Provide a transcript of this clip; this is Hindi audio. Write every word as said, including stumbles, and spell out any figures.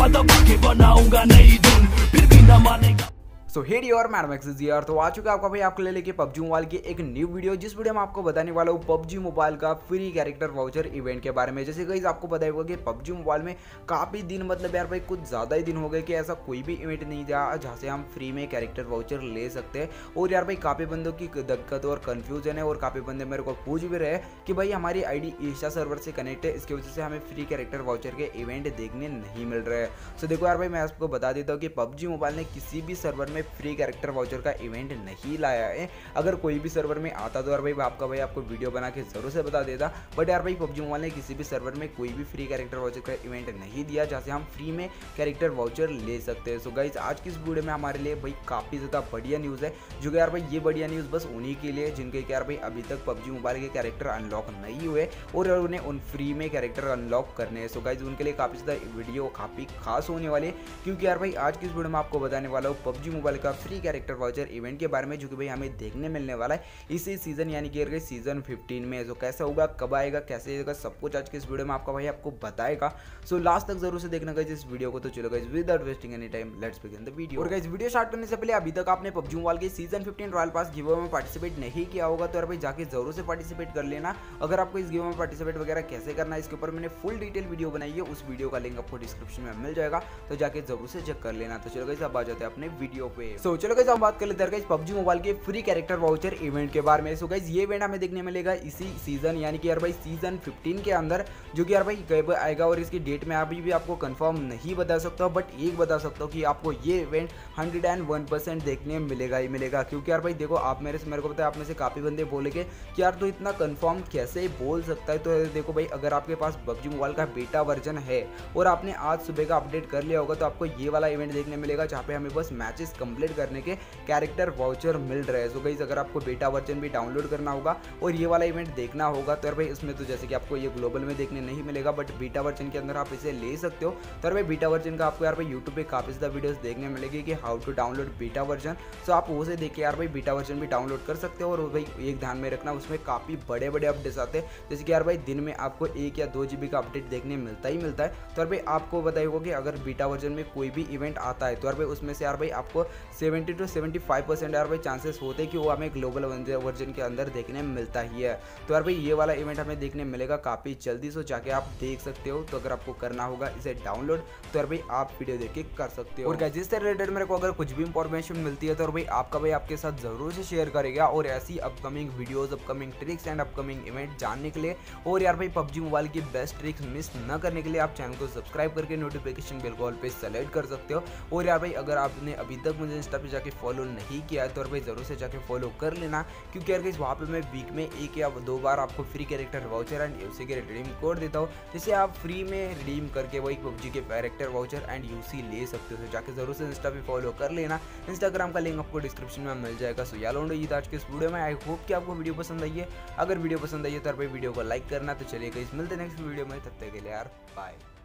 दबा के बनाऊंगा नई धुन, फिर भी ना मानेगा। सो हेड योर मैडमैक्स यार, तो आ चुका है आपका भाई आपको ले लेके पबजी मोबाइल की एक न्यू वीडियो, जिस वीडियो में आपको बताने वाला हूँ पबजी मोबाइल का फ्री कैरेक्टर वाउचर इवेंट के बारे में। जैसे गाइस आपको पता होगा कि पबजी मोबाइल में काफ़ी दिन मतलब यार भाई कुछ ज़्यादा ही दिन हो गए कि ऐसा कोई भी इवेंट नहीं था जहाँ से हम फ्री में कैरेक्टर वाउचर ले सकते हैं। और यार भाई काफ़ी बंदों की दिक्कत और कन्फ्यूजन है, और काफ़ी बंदे मेरे को पूछ भी रहे कि भाई हमारी आई डी ईशा सर्वर से कनेक्ट है, इसकी वजह से हमें फ्री कैरेक्टर वाउचर के इवेंट देखने नहीं मिल रहे हैं। सो देखो यार भाई मैं आपको बता देता हूँ कि पबजी मोबाइल ने किसी भी सर्वर में फ्री कैरेक्टर वाउचर का इवेंट नहीं लाया है। अगर कोई भी सर्वर में आता तो यार भाई आपका भाई आपको वीडियो बना के जरूर से बता देता, बट यार भाई पबजी मोबाइल ने किसी भी सर्वर में कोई भी फ्री कैरेक्टर वाउचर का इवेंट नहीं दिया जहाँ से हम फ्री में कैरेक्टर वाउचर ले सकते हैं। सो गाइस आज की इस वीडियो में हमारे लिए भाई काफ़ी ज़्यादा बढ़िया न्यूज़ है, जो कि यार भाई ये बढ़िया न्यूज़ बस उन्हीं के लिए जिनके यार भाई अभी तक पबजी मोबाइल के कैरेक्टर अनलॉक नहीं हुए और उन्हें उन फ्री में कैरेक्टर अनलॉक करने हैं। सो गाइस उनके लिए काफ़ी ज़्यादा वीडियो काफ़ी खास होने वाली है, क्योंकि यार भाई आज की इस वीडियो में आपको बताने वाला हूँ पबजी मोबाइल का फ्री कैरेक्टर वाउचर इवेंट के बारे में, जो कि भाई हमें देखने मिलने वाला है इसी सीजन यानी कि सीजन फिफ्टीन में। सो कैसे होगा, कब आएगा, कैसे आएगा, सब कुछ आज के इस वीडियो में आपका भाई आपको बताएगा। सो लास्ट तक जरूर से देखना गाइस इस वीडियो को। तो चलो guys without wasting any time let's begin the video. और गाइस वीडियो स्टार्ट करने से पहले अभी तक आपने पबजी मोबाइल के season fifteen royale pass give में पार्टिसिपेट नहीं किया होगा तो यार भाई जाके जरूर से पार्टिसिपेट कर लेना। अगर आपको इस गिव में पार्टिसिपेट वगैरह कैसे करना है इसके ऊपर मैंने फुल डिटेल वीडियो बनाई है, उस वीडियो का लिंक आपको डिस्क्रिप्शन में मिल जाएगा, तो जाके जरूर से चेक कर लेना। तो चलो गाइस अब आ जाते हैं अपने वीडियो पे। सो चलो गाइस हम बात कर लेते हैं गाइस पबजी मोबाइल के फ्री कैरेक्टर वाउचर इवेंट के बारे में। सो गाइस ये इवेंट हमें देखने मिलेगा इसी सीजन यानी कि यार भाई सीजन फिफ्टीन के अंदर, जो कि यार भाई कब आएगा और इसकी डेट में अभी भी आपको कंफर्म नहीं बता सकता, बट एक बता सकता हूँ कि आपको ये event hundred and one percent देखने मिलेगा ही मिलेगा। क्योंकि यार भाई देखो आप मेरे से मेरे को पता है आप में से काफ़ी बंदे बोलेंगे कि यार तो इतना कंफर्म कैसे बोल सकता है। तो देखो भाई अगर आपके पास पबजी मोबाइल का बेटा वर्जन है और आपने आज सुबह का अपडेट कर लिया होगा तो आपको ये वाला इवेंट देखने मिलेगा जहाँ पे हमें बस मैचेस कंप्लीट करने के कैरेक्टर वाउचर मिल रहे हैं। सो गाइस अगर आपको बेटा वर्जन भी डाउनलोड करना होगा और ये वाला इवेंट देखना होगा तो यार भाई इसमें तो जैसे कि आपको ये ग्लोबल में देखने नहीं मिलेगा, बट बीटा वर्जन के अंदर आप इसे ले सकते हो। तो यार भाई बीटा वर्जन का आपको यार भाई यूट्यूब पे काफ़ी ज़्यादा वीडियोस देखने मिलेगी कि how to download beta version. So आप उसे देख के यार भाई बीटा वर्जन भी डाउनलोड कर सकते हो। और भाई एक ध्यान में रखना उसमें काफ़ी बड़े बड़े अपडेट्स आते हैं, जैसे कि यार भाई दिन में आपको एक या दो जीबी का अपडेट देखने मिलता ही मिलता है। तो यार भाई आपको बताइएगा कि अगर बीटा वर्जन में कोई भी इवेंट आता है तो यार भाई उसमें से यार भाई आपको seventy two seventy five percent यार भाई चांसेस होते हैं कि वो हमें ग्लोबल वर्जन के अंदर देखने मिलता ही है। तो यार भाई ये वाला इवेंट हमें देखने मिलेगा काफ़ी जल्दी, सो जाके आप देख सकते हो। तो अगर आपको करना होगा इसे डाउनलोड तो यार भाई आप वीडियो देख के कर सकते हो। और गाइस जिससे रिलेटेड मेरे को अगर कुछ भी इंफॉर्मेशन मिलती है तो यार भाई आपका भाई आपके साथ जरूर से शेयर करेगा। और ऐसी upcoming videos, upcoming tricks and upcoming event जानने के लिए और यार भाई पबजी मोबाइल की बेस्ट ट्रिक्स मिस न करने के लिए आप चैनल को सब्सक्राइब करके नोटिफिकेशन बेल कॉल पे सेलेक्ट कर सकते हो। और यार भाई अगर आपने अभी तक मुझे इंस्टा पे जाके फॉलो नहीं किया है तो यार भाई जरूर से जाके फॉलो कर लेना, क्योंकि यार गाइस वहाँ पे मैं वीक में एक या दो बार आपको free character voucher and UC के रिडीम कोड देता हूँ, जिसे आप फ्री में रिडीम करके वही पबजी के कैरेक्टर वाउचर एंड यूसी ले सकते हो। तो जाके जरूर से इंस्टा पे फॉलो कर लेना, इंस्टाग्राम का लिंक आपको डिस्क्रिप्शन में मिल जाएगा। सो यार लोग ये आज के इस वीडियो में आई होप कि आपको वीडियो पसंद आई है। अगर वीडियो पसंद आई है तो यार भाई वीडियो को लाइक करना। तो चलिए गाइस मिलते हैं नेक्स्ट वीडियो में, तब तक के लिए यार बाय।